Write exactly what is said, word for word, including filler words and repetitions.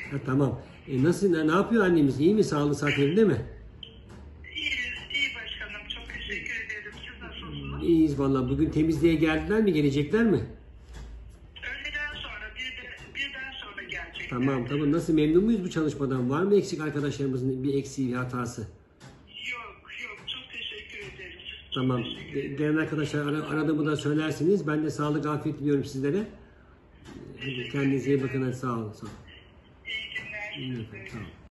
Ha, tamam. E, nasıl, ne, ne yapıyor annemiz? İyi mi? Sağlığı saat yerinde mi? İyi, iyi başkanım. Çok teşekkür ederim. Siz nasılsınız? İyiyiz vallahi. Bugün temizliğe geldiler mi? Gelecekler mi? Öğleden sonra, bir de, birden sonra gelecekler. Tamam tamam. Nasıl, memnun muyuz bu çalışmadan? Var mı eksik arkadaşlarımızın bir eksiği, bir hatası? Yok, yok. Çok teşekkür ederiz. Çok Tamam. teşekkür ederim. Gelen arkadaşlar ara, aradığımı da söylersiniz. Ben de sağlık, afiyet diliyorum sizlere. Hadi kendinize iyi bakın. Hadi sağ olun. Sağ olun. İyi günler. İyi bakın. Sağ olun.